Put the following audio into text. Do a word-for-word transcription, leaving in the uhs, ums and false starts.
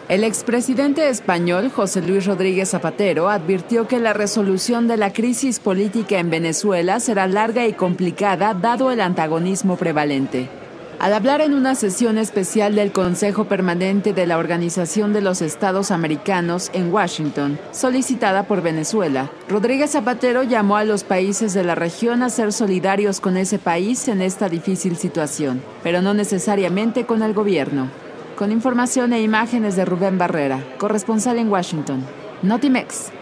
El expresidente español José Luis Rodríguez Zapatero advirtió que la resolución de la crisis política en Venezuela será larga y complicada dado el antagonismo prevalente. Al hablar en una sesión especial del Consejo Permanente de la Organización de los Estados Americanos en Washington, solicitada por Venezuela, Rodríguez Zapatero llamó a los países de la región a ser solidarios con ese país en esta difícil situación, pero no necesariamente con el gobierno. Con información e imágenes de Rubén Barrera, corresponsal en Washington. Notimex.